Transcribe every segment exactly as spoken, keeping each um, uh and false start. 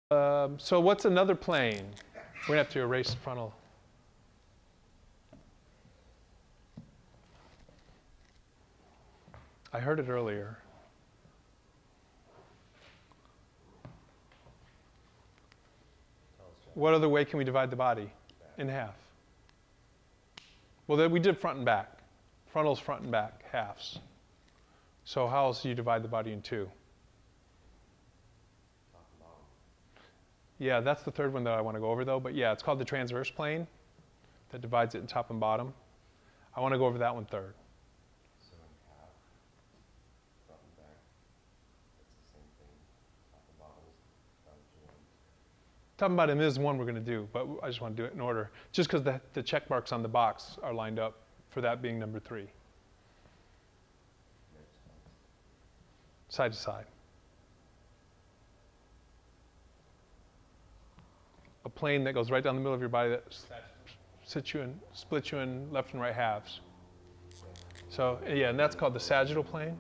Um, so what's another plane? We're going to have to erase the frontal. I heard it earlier. What other way can we divide the body in half? Well, then we did front and back. Frontal's front and back, halves. So how else do you divide the body in two? Yeah, that's the third one that I want to go over, though. But yeah, it's called the transverse plane that divides it in top and bottom. I want to go over that one third. So in half, front and back, it's the same thing. Top and bottom is down to one. Top and bottom is one we're going to do, but I just want to do it in order. Just because the, the check marks on the box are lined up for that being number three. Side to side. A plane that goes right down the middle of your body that sits you in, splits you in left and right halves. So yeah, and that's called the sagittal plane.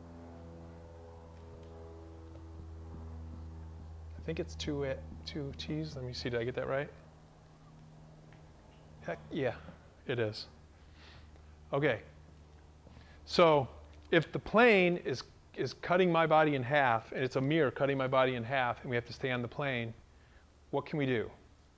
I think it's two, uh, two T's. Let me see, did I get that right? Heck, yeah, it is. Okay, so if the plane is, is cutting my body in half, and it's a mirror cutting my body in half, and we have to stay on the plane, what can we do?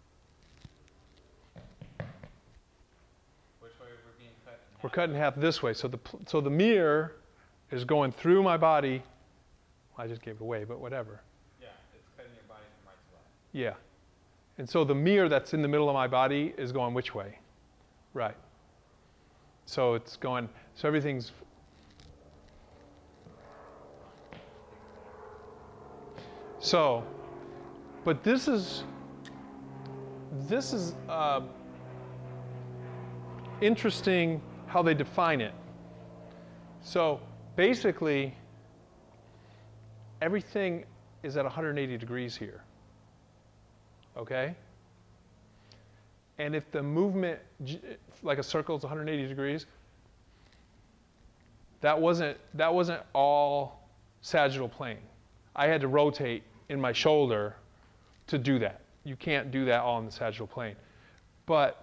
Which way we're being cut in half? We're cut in half this way. So the, so the mirror is going through my body. Well, I just gave it away, but whatever. Yeah, it's cutting your body from right to left. Yeah. And so the mirror that's in the middle of my body is going which way? Right. So it's going, so everything's, so, but this is, this is uh, interesting how they define it. So basically, everything is at one hundred eighty degrees here, okay? And if the movement, like a circle is one hundred eighty degrees, that wasn't, that wasn't all sagittal plane. I had to rotate in my shoulder to do that. You can't do that all in the sagittal plane. But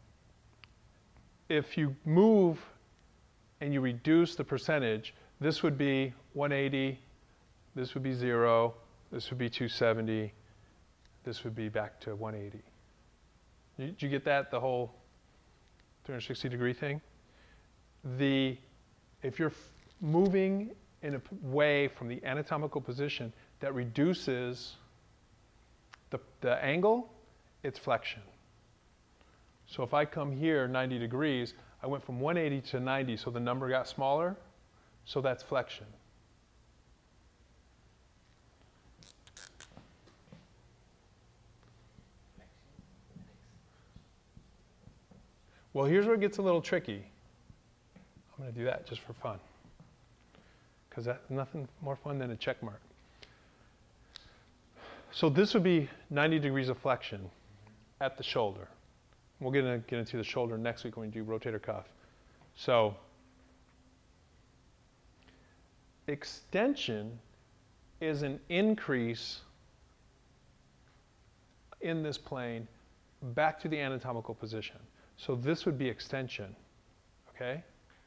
if you move and you reduce the percentage, this would be one eighty, this would be zero, this would be two seventy, this would be back to one eighty. Did you get that, the whole three hundred sixty degree thing? The, if you're moving in a way from the anatomical position that reduces the, the angle, it's flexion. So if I come here ninety degrees, I went from one eighty to ninety, so the number got smaller, so that's flexion. Well, here's where it gets a little tricky. I'm going to do that just for fun, because that's nothing more fun than a check mark. So this would be ninety degrees of flexion at the shoulder. We'll get, in, get into the shoulder next week when we do rotator cuff. So extension is an increase in this plane back to the anatomical position. So this would be extension, okay?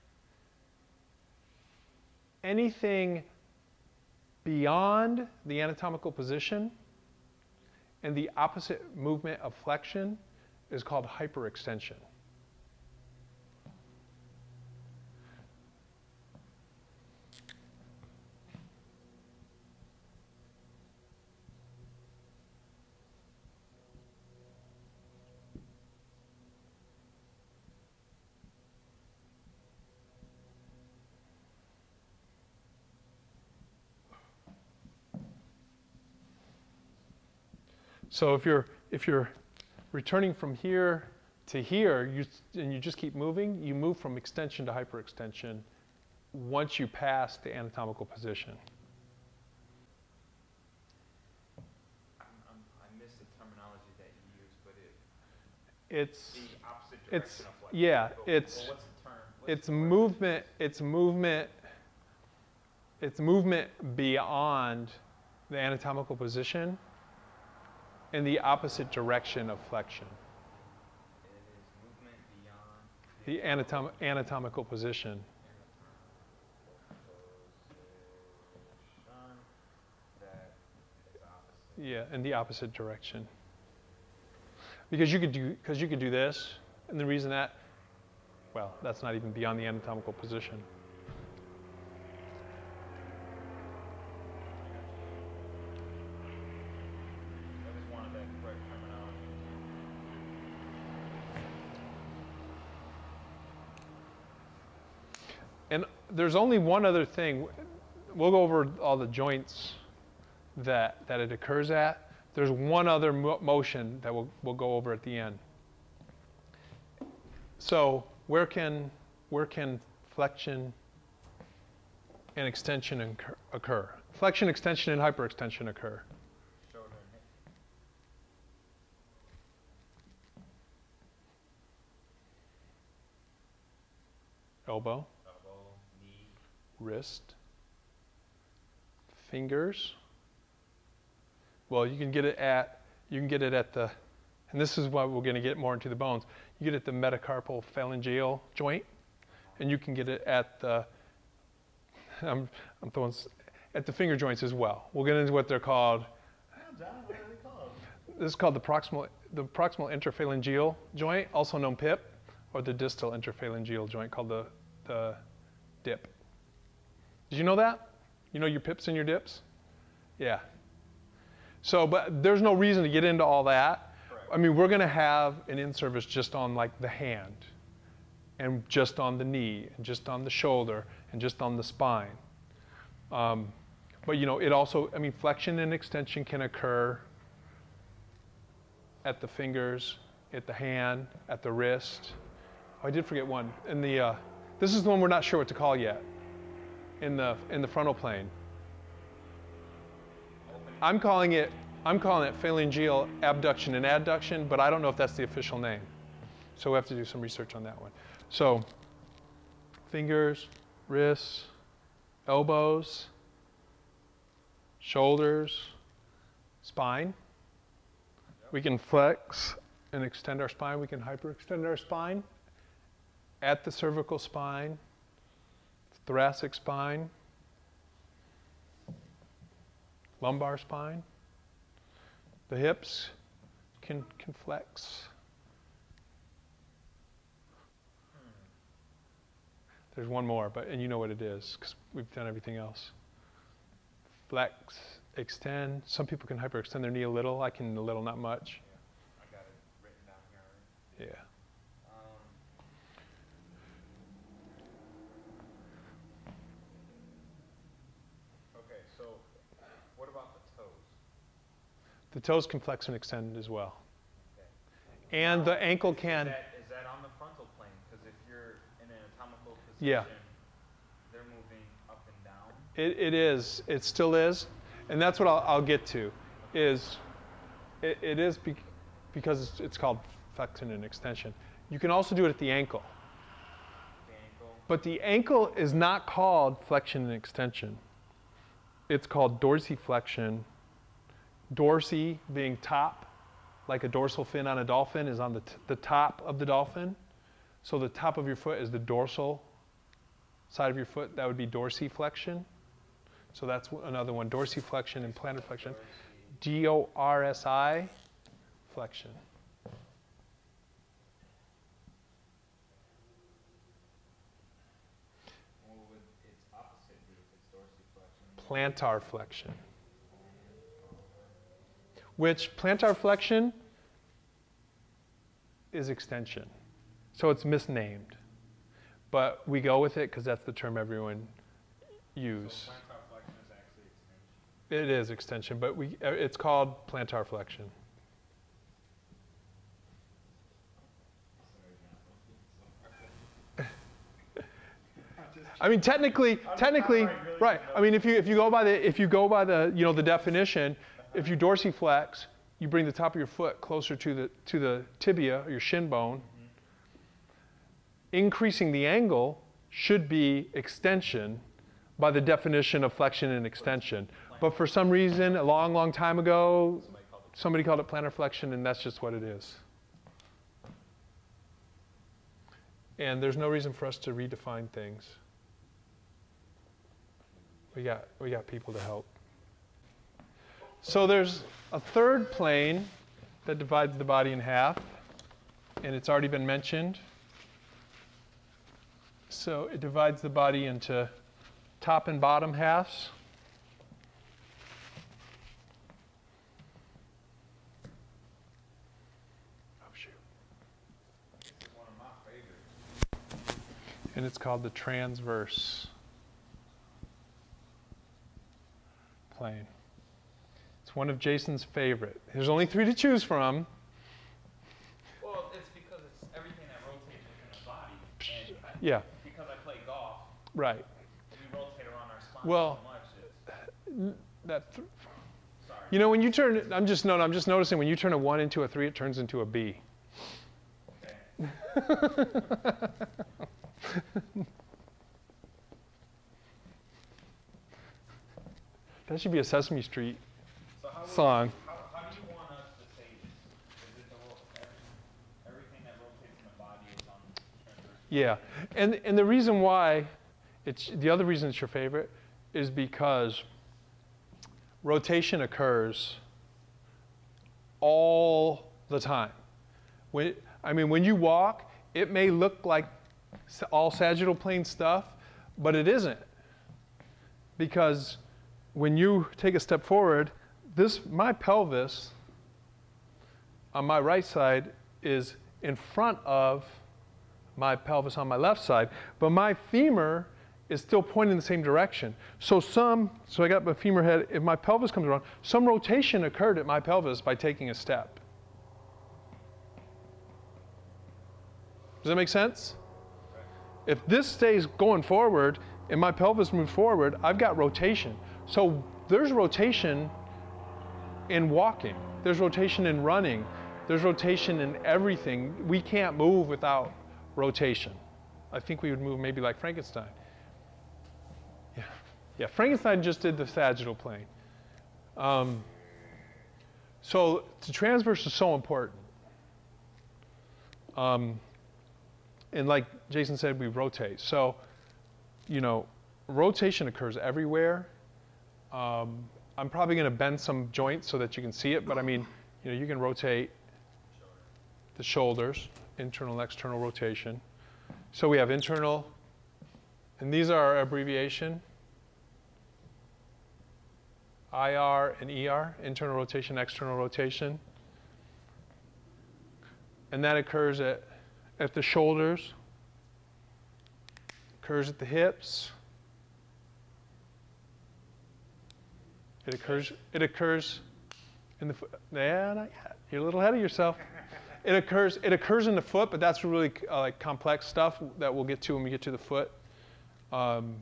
Anything beyond the anatomical position and the opposite movement of flexion is called hyperextension. So if you're, if you're returning from here to here, you, and you just keep moving, you move from extension to hyperextension once you pass the anatomical position. I'm, I'm, I missed the terminology that you used, but it, It's, the opposite direction it's, of what? yeah, Well, it's, well, what's the term? What's it's the word? movement, it's movement, it's movement beyond the anatomical position in the opposite direction of flexion. It is movement beyond The anatom- anatomical position. position that is opposite. Yeah, in the opposite direction. Because you could do because you could do this, and the reason that, well, that's not even beyond the anatomical position. I just wanted that correct terminology. And there's only one other thing. We'll go over all the joints that that it occurs at. There's one other mo- motion that we'll, we'll go over at the end. So where can, where can flexion and extension incur, occur? Flexion, extension, and hyperextension occur. Shoulder and hip. Elbow, Elbow, knee. wrist, fingers. Well, you can get it at, you can get it at the, and this is why we're going to get more into the bones. You get it at the metacarpal phalangeal joint, and you can get it at the, I'm, I'm throwing, s- at the finger joints as well. We'll get into what they're called. John, what are they called? This is called the proximal, the proximal interphalangeal joint, also known P I P, or the distal interphalangeal joint called the, the dip. Did you know that? You know your pips and your dips? Yeah. So, but there's no reason to get into all that. Correct. I mean, we're going to have an in-service just on like the hand, and just on the knee, and just on the shoulder, and just on the spine. Um, but you know, it also, I mean, flexion and extension can occur at the fingers, at the hand, at the wrist. Oh, I did forget one. In the, uh, this is the one we're not sure what to call yet. In the in the frontal plane. I'm calling it I'm calling it phalangeal abduction and adduction, but I don't know if that's the official name. So we have to do some research on that one. So fingers, wrists, elbows, shoulders, spine. We can flex and extend our spine. We can hyperextend our spine at the cervical spine, thoracic spine, lumbar spine. The hips can, can flex. There's one more, but and you know what it is because we've done everything else. Flex, extend. Some people can hyperextend their knee a little. I can a little, not much. Yeah, I got it written down here already. Yeah. Um, okay, so what about the toes? The toes can flex and extend as well. Okay. And the ankle Is can. that, is that on the frontal plane? Because if you're in an anatomical position, Yeah. they're moving up and down. It, it is. It still is. And that's what I'll, I'll get to. Is it, it is be, because it's, it's called flexion and extension. You can also do it at the ankle. The ankle. But the ankle is not called flexion and extension. It's called dorsiflexion. Dorsi being top, like a dorsal fin on a dolphin is on the, t- the top of the dolphin. So the top of your foot is the dorsal side of your foot. That would be dorsiflexion. So that's w- another one, dorsiflexion and plantar flexion. D O R S I, flexion. What would its opposite be if it's dorsiflexion? Plantar flexion. Which plantar flexion is extension. So it's misnamed. But we go with it because that's the term everyone use. So plantar flexion is actually extension. It is extension, but we, uh, it's called plantar flexion. I mean, technically, technically, I really right. didn't know. I mean, if you if you go by the if you go by the you know the definition, if you dorsiflex, you bring the top of your foot closer to the to the tibia or your shin bone. Increasing the angle should be extension by the definition of flexion and extension. But for some reason, a long, long time ago, somebody called it plantar flexion, and that's just what it is. And there's no reason for us to redefine things. We got, we got people to help. So there's a third plane that divides the body in half, and it's already been mentioned. So it divides the body into top and bottom halves. Oh, shoot. One of my favorites. And it's called the transverse plane. It's one of Jason's favorite. There's only three to choose from. Well, it's because it's everything that rotates within the body. And I- Yeah, because I play golf, right. we rotate around our spine Well, so much. It's, That th- sorry. you know, when you turn, I'm just no, I'm just noticing when you turn a one into a three, it turns into a B. Okay. That should be a Sesame Street So how would- song. How, how do you want us to say this? Is it the ro- every- everything that rotates in the body is on transverse? Yeah, and and the reason why it's the other reason it's your favorite is because rotation occurs all the time. When I mean, when you walk, it may look like s- all sagittal plane stuff, but it isn't, because when you take a step forward, this my pelvis on my right side is in front of my pelvis on my left side, but my femur is still pointing in the same direction. So some, so I got my femur head, if my pelvis comes around, some rotation occurred at my pelvis by taking a step. Does that make sense? If this stays going forward and my pelvis moves forward, I've got rotation. So there's rotation in walking. There's rotation in running. There's rotation in everything. We can't move without rotation. I think we would move maybe like Frankenstein. Yeah, yeah. Frankenstein just did the sagittal plane. Um, so the transverse is so important. Um, and like Jason said, we rotate. So, you know, rotation occurs everywhere. Um, I'm probably going to bend some joints so that you can see it, but I mean, you know, you can rotate the shoulders, internal and external rotation. So we have internal, and these are our abbreviation, I R and E R, internal rotation, external rotation. And that occurs at, at the shoulders, occurs at the hips. It occurs, it occurs in the foot. Yeah, not yet. You're a little ahead of yourself. It occurs, it occurs in the foot, but that's really uh, like complex stuff that we'll get to when we get to the foot. Um,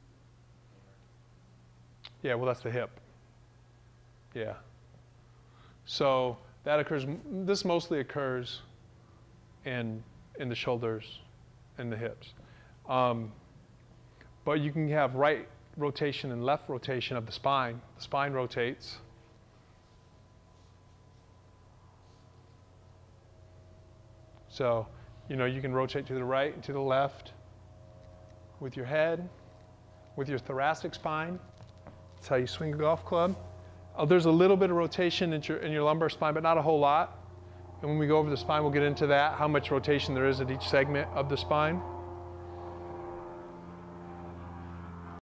yeah, well, that's the hip. Yeah. So that occurs, this mostly occurs in, in the shoulders and the hips. Um, but you can have right rotation and left rotation of the spine. The spine rotates. So, you know, you can rotate to the right and to the left with your head, with your thoracic spine. That's how you swing a golf club. Oh, there's a little bit of rotation in your, in your lumbar spine, but not a whole lot. And when we go over the spine, we'll get into that, how much rotation there is at each segment of the spine.